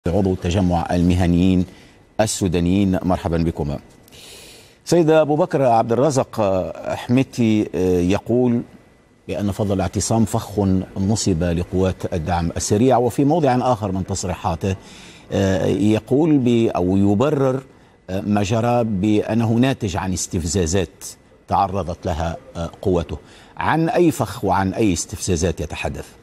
عضو تجمع المهنيين السودانيين، مرحبا بكما. سيد أبو بكر عبد الرازق حميتي يقول بأن فضل الاعتصام فخ نصب لقوات الدعم السريع، وفي موضع آخر من تصريحاته يقول أو يبرر ما جرى بأنه ناتج عن استفزازات تعرضت لها قوته. عن أي فخ وعن أي استفزازات يتحدث؟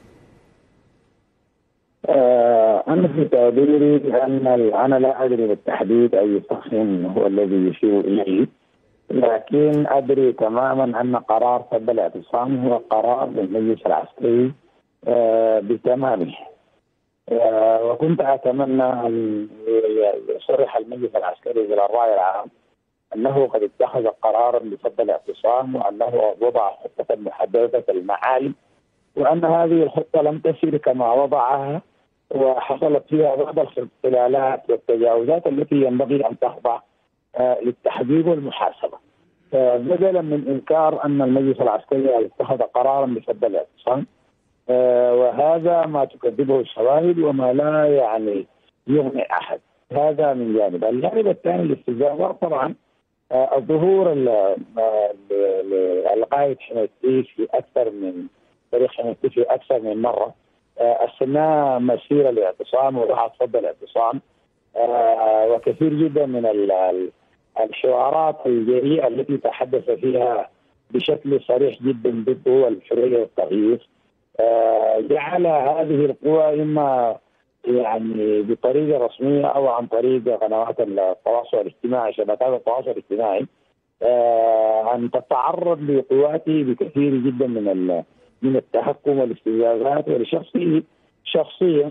أنا في تقديري أنا لا أدري بالتحديد أي فخ هو الذي يشير إليه، لكن أدري تماما أن قرار سد الاعتصام هو قرار للمجلس العسكري بتمامه. وكنت أتمنى أن يصرح المجلس العسكري إلى الرأي العام أنه قد اتخذ قرارا بسد الاعتصام، وأنه وضع خطة محددة المعالم، وأن هذه الخطة لم تسير كما وضعها، وحصلت فيها بعض الاختلالات والتجاوزات التي ينبغي أن تخضع للتحقيق والمحاسبة. بدلا من إنكار أن المجلس العسكري اتخذ قرارا بسد الاعتصام، وهذا ما تكذبه الشواهد وما لا يغني أحد. هذا من جانب. الجانب الثاني الاستفزازات، طبعا الظهور القائد حميدتي في أكثر من تاريخ حميدتي في أكثر من مرة أثناء مسيرة الاعتصام وبعد صد الاعتصام، وكثير جدا من الشعارات الجريئة التي تحدث فيها بشكل صريح جدا ضده والحرية والتغيير، جعل هذه القوى إما بطريقة رسمية أو عن طريق قنوات التواصل الاجتماعي، شبكات التواصل الاجتماعي، أن تتعرض لقواته بكثير جدا من التهكم والاستفزازات، ولشخصه شخصيا،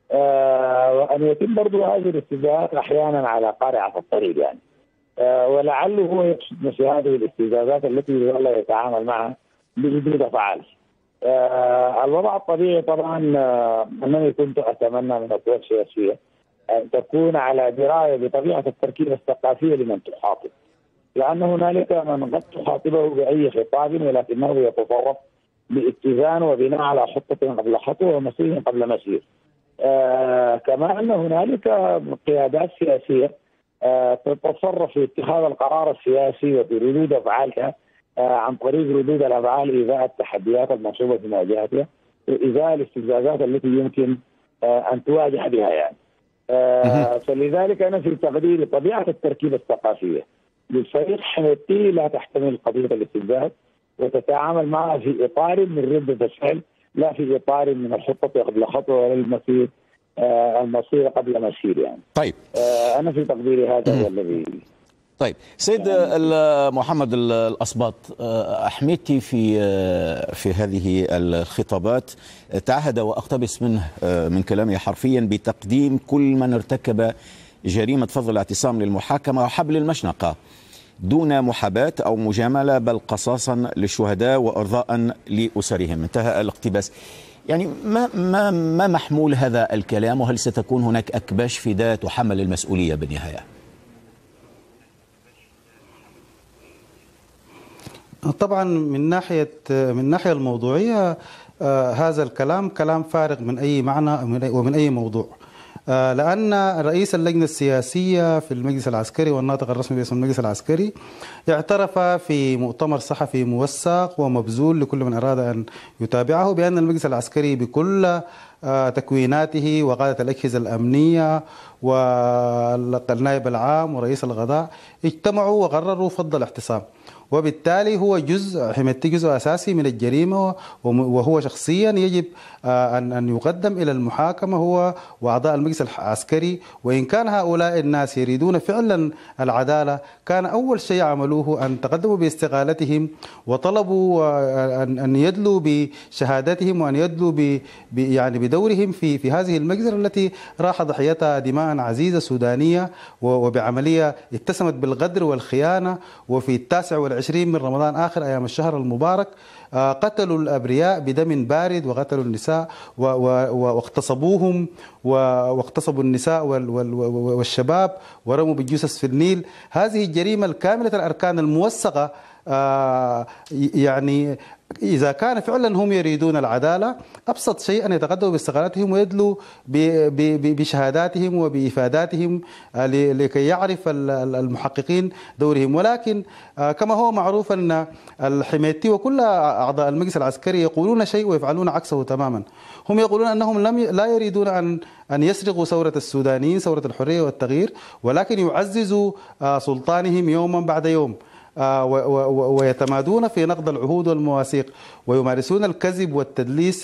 وأن يتم برضو هذه الاستفزازات أحيانا على قارعة الطريق ولعله هو يقصد مثل هذه الاستفزازات التي يظل يتعامل معها بردود أفعال. الوضع الطبيعي طبعا أنني كنت أتمنى من القوى السياسية أن تكون على دراية بطبيعة التركيبة الثقافية لمن تخاطب، لأن هنالك من قد تخاطبه بأي خطاب ولكنه يتصرف باتزان وبناء على خطة قبل خطوة ومسير قبل مسير. كما أن هنالك قيادات سياسية تتصرف في اتخاذ القرار السياسي وفي ردود أفعالها عن طريق ردود الأفعال إزاء التحديات المنصوبة في مواجهتها وإزاء الاستفزازات التي يمكن أن تواجه بها فلذلك أنا في تقديري طبيعة التركيبة الثقافية للفريق حميدتي لا تحتمل قضية الاستفزاز، وتتعامل معها في إطار من ردة الفعل، لا في إطار من الخطة قبل خطوة ولا المصير قبل مسير طيب. أنا في تقديري هذا هو الذي. طيب سيد محمد الأصباط، حميدتي في هذه الخطابات تعهد، وأقتبس منه من كلامه حرفيا، بتقديم كل من ارتكب جريمة فض الاعتصام للمحاكمة وحبل المشنقة دون محاباة أو مجاملة، بل قصاصا للشهداء وإرضاء لأسرهم. انتهى الاقتباس. ما محمول هذا الكلام، وهل ستكون هناك أكباش فداء تحمل المسؤولية بالنهاية؟ طبعا من الناحية الموضوعية هذا الكلام كلام فارغ من أي معنى ومن أي موضوع، لأن رئيس اللجنة السياسية في المجلس العسكري والناطق الرسمي باسم المجلس العسكري اعترف في مؤتمر صحفي موثق ومبذول لكل من أراد أن يتابعه بأن المجلس العسكري بكل تكويناته وقادة الأجهزة الأمنية والنائب العام ورئيس القضاء اجتمعوا وقرروا فض الاعتصام، وبالتالي هو حميدتي جزء أساسي من الجريمة، وهو شخصيا يجب أن يقدم إلى المحاكمة هو وأعضاء المجلس العسكري. وإن كان هؤلاء الناس يريدون فعلا العدالة، كان أول شيء عملوه أن تقدموا باستقالتهم وطلبوا أن يدلوا بشهادتهم وأن يدلوا بدورهم في هذه المجزرة التي راح ضحيتها دماء عزيزة سودانية، وبعملية اتسمت بالغدر والخيانة. وفي 29 من رمضان آخر أيام الشهر المبارك قتلوا الأبرياء بدم بارد، وقتلوا النساء واغتصبوهم، واغتصبوا النساء والشباب ورموا بالجثث في النيل. هذه الجريمة الكاملة الأركان الموثقة إذا كان فعلا هم يريدون العدالة، أبسط شيء أن يتقدموا باستقالتهم ويدلوا بشهاداتهم وبإفاداتهم لكي يعرف المحققين دورهم. ولكن كما هو معروف أن الحميتي وكل أعضاء المجلس العسكري يقولون شيء ويفعلون عكسه تماما. هم يقولون أنهم لا يريدون أن يسرقوا ثورة السودانيين، ثورة الحرية والتغيير، ولكن يعززوا سلطانهم يوما بعد يوم، ويتمادون في نقض العهود والمواثيق، ويمارسون الكذب والتدليس،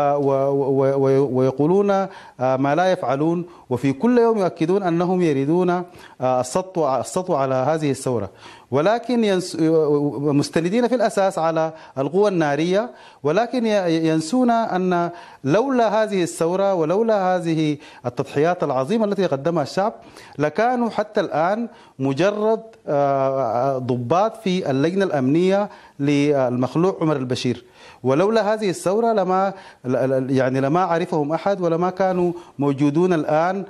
ويقولون ما لا يفعلون، وفي كل يوم يؤكدون أنهم يريدون السطو على هذه الثورة، ولكن مستندين في الأساس على القوى النارية، ولكن ينسون أن لولا هذه الثورة ولولا هذه التضحيات العظيمة التي قدمها الشعب لكانوا حتى الآن مجرد ضباط في اللجنة الأمنية للمخلوع عمر البشير. ولولا هذه الثورة لما عرفهم أحد، ولما كانوا موجودون الآن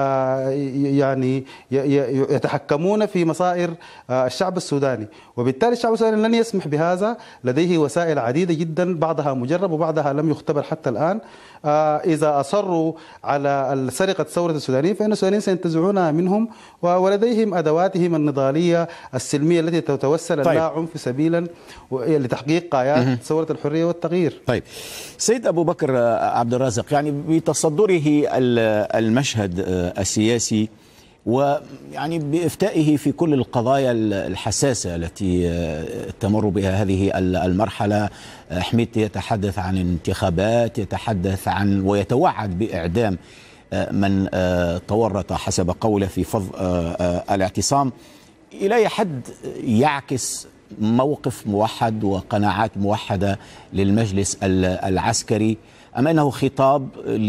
يعني يتحكمون في مصائر الشعب السوداني. وبالتالي الشعب السوداني لن يسمح بهذا، لديه وسائل عديدة جدا، بعضها مجرب وبعضها لم يختبر حتى الآن. إذا أصروا على سرقة ثورة السودانيين فإن السودانيين سينتزعونها منهم، ولديهم أدواتهم النضالية السلمية التي تتوسل لا عنف سبيلا لتحقيق غايات ثورة الحرية والتغيير. طيب سيد أبو بكر عبد الرازق، يعني بتصدره المشهد السياسي ويعني بإفتائه في كل القضايا الحساسة التي تمر بها هذه المرحلة، حميدتي يتحدث عن انتخابات، يتحدث عن ويتوعد بإعدام من تورط حسب قوله في فض الاعتصام، إلى أي حد يعكس موقف موحد وقناعات موحدة للمجلس العسكري، أم أنه خطاب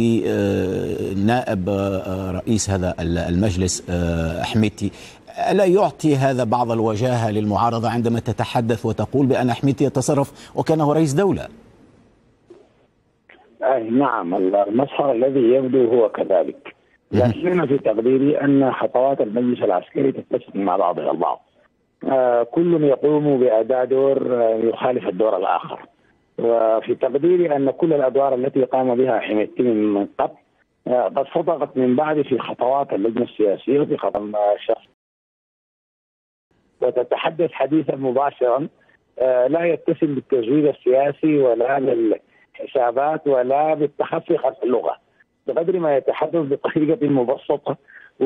لنائب رئيس هذا المجلس حميدتي؟ ألا يعطي هذا بعض الوجاهة للمعارضة عندما تتحدث وتقول بأن حميدتي يتصرف وكأنه رئيس دولة؟ نعم، المظهر الذي يبدو هو كذلك، لكن في تقديري أن خطوات المجلس العسكري تتفق مع بعضها البعض. كل يقوم بأداء دور يخالف الدور الآخر، وفي تقديري أن كل الأدوار التي قام بها حميدتي من قبل قد صدقت من بعد في خطوات اللجنة السياسية وفي خطوات الشخص، وتتحدث حديثا مباشرا لا يتسم بالتزويد السياسي ولا بالحسابات ولا بالتخفي خلف اللغة، بقدر ما يتحدث بطريقة مبسطة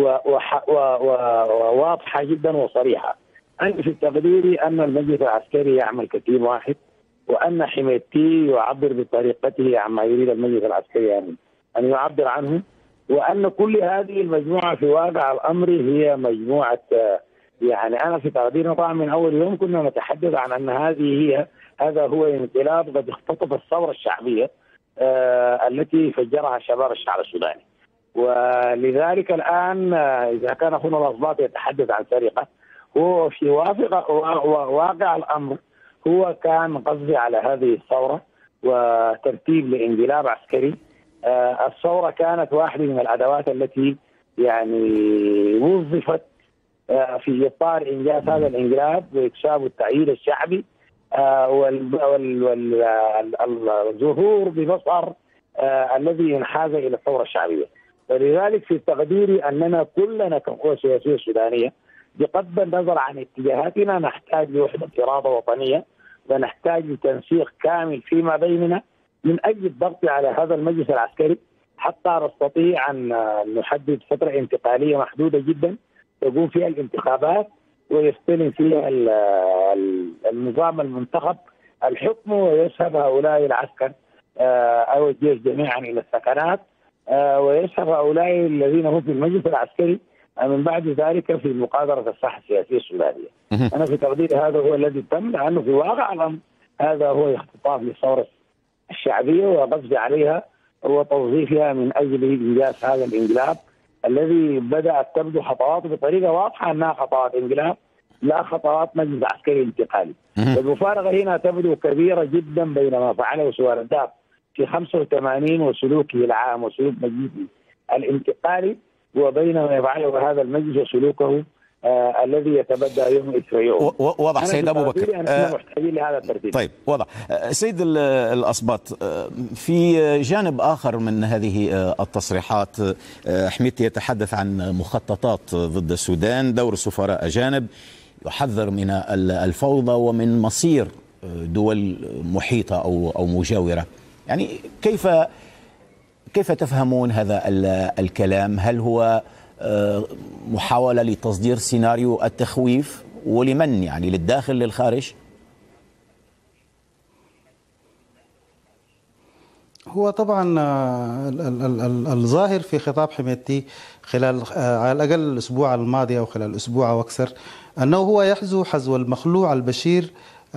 وواضحة جدا وصريحة. أنا في تقديري أن المجلس العسكري يعمل كتيب واحد، وأن حميدتي يعبر بطريقته عما يريد المجلس العسكري أن يعبر عنه، وأن كل هذه المجموعة في واقع الأمر هي مجموعة، يعني أنا في تقديري طبعا من أول يوم كنا نتحدث عن أن هذا هو انقلاب قد اختطف الثورة الشعبية التي فجرها شباب الشعب السوداني. ولذلك الآن إذا كان أخونا الأصباط يتحدث عن سرقة، هو في واقع الأمر هو كان قصدي على هذه الثورة وترتيب لانقلاب عسكري. الثورة كانت واحدة من الأدوات التي يعني وظفت في إطار إنجاز هذا الانقلاب وإكساب التأييد الشعبي والظهور ببصر الذي انحاز إلى الثورة الشعبية. ولذلك في تقديري أننا كلنا كقوى سياسية سودانية بغض النظر عن اتجاهاتنا نحتاج لوحدة إرادة وطنية، ونحتاج لتنسيق كامل فيما بيننا من أجل الضغط على هذا المجلس العسكري حتى نستطيع أن نحدد فترة انتقالية محدودة جدا تقوم فيها الانتخابات ويستلم فيها النظام المنتخب الحكم، ويذهب هؤلاء العسكر أو الجيش جميعا إلى السكنات، ويذهب هؤلاء الذين هم في المجلس العسكري من بعد ذلك في مقادرة الساحة السياسية السودانية. أنا في تقديري هذا هو الذي تم، لأنه في واقع الأمر هذا هو اختطاف للثورة الشعبية وقصد عليها وتوظيفها من أجل إنجاز هذا الانقلاب الذي بدأت تبدو خطواته بطريقة واضحة أنها خطوات انقلاب لا خطوات مجلس عسكري انتقالي. المفارقة هنا تبدو كبيرة جدا بين ما فعله سوار الداب في 85 وسلوكه العام وسلوك مجلسه الانتقالي، وبين ما يفعله هذا المجلس وسلوكه الذي يتبدأ يوم إثر يوم. واضح سيد أبو بكر. نحن محتاجين لهذا الترتيب. طيب واضح. سيد الأصباط، في جانب آخر من هذه التصريحات حميدتي يتحدث عن مخططات ضد السودان، دور سفراء أجانب، يحذر من الفوضى ومن مصير دول محيطة أو مجاورة. يعني كيف تفهمون هذا الكلام؟ هل هو محاولة لتصدير سيناريو التخويف، ولمن؟ يعني للداخل للخارج؟ هو طبعا الظاهر في خطاب حميدتي خلال على الأقل الأسبوع الماضي أو خلال أسبوع أو أكثر أنه هو يحذو حذو المخلوع البشير،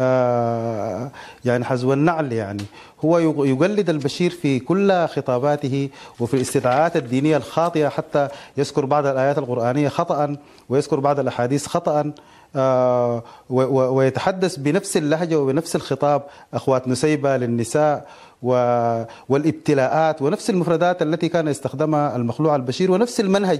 يعني حذو النعل. يعني هو يقلد البشير في كل خطاباته وفي الاستدعاءات الدينية الخاطئة، حتى يذكر بعض الآيات القرآنية خطأ ويذكر بعض الأحاديث خطأ، ويتحدث بنفس اللهجة وبنفس الخطاب، أخوات نسيبة للنساء والابتلاءات ونفس المفردات التي كان يستخدمها المخلوع البشير، ونفس المنهج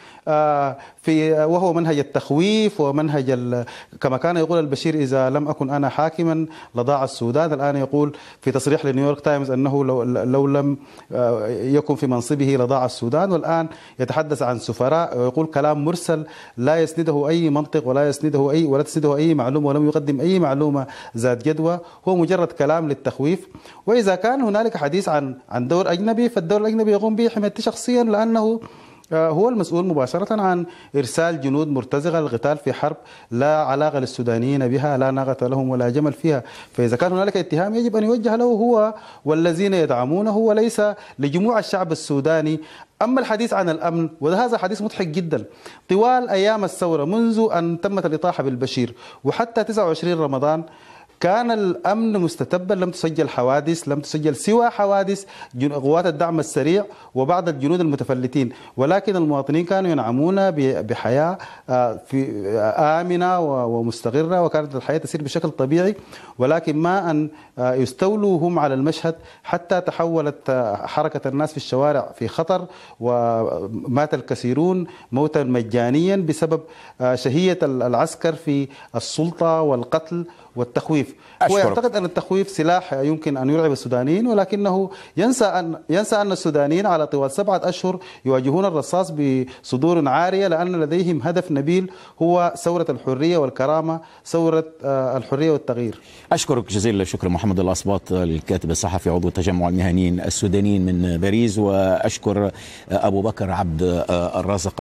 وهو منهج التخويف ومنهج كما كان يقول البشير: إذا لم أكن أنا حاكما لضاع السودان. الآن يقول في تصريح لنيويورك تايمز أنه لو لم يكن في منصبه لضاع السودان، والآن يتحدث عن سفراء ويقول كلام مرسل لا يسنده أي منطق ولا تسنده أي معلومة، ولم يقدم أي معلومة ذات جدوى، هو مجرد كلام للتخويف. وإذا كان هنالك حديث عن دور أجنبي، فالدور الأجنبي يقوم به حميدتي شخصيا، لأنه هو المسؤول مباشرة عن إرسال جنود مرتزقة للقتال في حرب لا علاقة للسودانيين بها، لا ناقة لهم ولا جمل فيها. فإذا كان هنالك اتهام يجب أن يوجه له هو والذين يدعمونه، وليس لجموع الشعب السوداني. أما الحديث عن الأمن، وهذا حديث مضحك جدا، طوال أيام الثورة منذ أن تمت الإطاحة بالبشير وحتى 29 رمضان كان الأمن مستتبا، لم تسجل حوادث، لم تسجل سوى حوادث قوات الدعم السريع وبعض الجنود المتفلتين، ولكن المواطنين كانوا ينعمون بحياة آمنة ومستقرة، وكانت الحياة تسير بشكل طبيعي. ولكن ما أن يستولوا هم على المشهد حتى تحولت حركة الناس في الشوارع في خطر، ومات الكثيرون موتا مجانيا بسبب شهية العسكر في السلطة والقتل والتخويف. هو يعتقد أن التخويف سلاح يمكن أن يرعب السودانيين، ولكنه ينسى أن السودانيين على طوال 7 أشهر يواجهون الرصاص بصدور عارية، لأن لديهم هدف نبيل هو ثورة الحرية والكرامة، ثورة الحرية والتغيير. أشكرك جزيل الشكر محمد الأصباط، الكاتب الصحفي عضو تجمع المهنيين السودانيين من باريس، وأشكر أبو بكر عبد الرازق